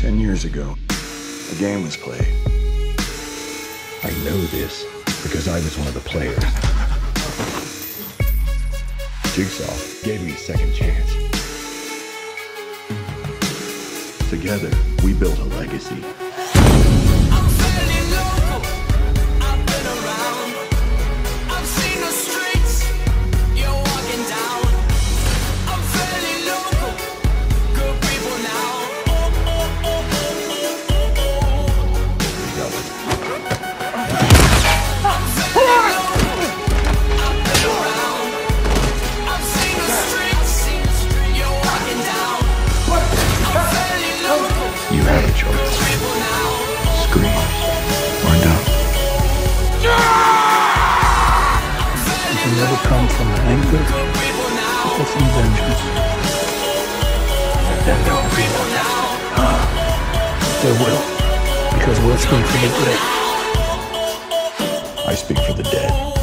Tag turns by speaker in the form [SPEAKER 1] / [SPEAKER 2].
[SPEAKER 1] 10 years ago, a game was played.
[SPEAKER 2] I know this because I was one of the players. Jigsaw gave me a second chance. Together, we built a legacy. You have a choice. Scream or don't.
[SPEAKER 3] You can never come from anger or from vengeance.
[SPEAKER 2] Then there will be no destiny.
[SPEAKER 3] There will, because we'll speak for the dead.
[SPEAKER 2] I speak for the dead.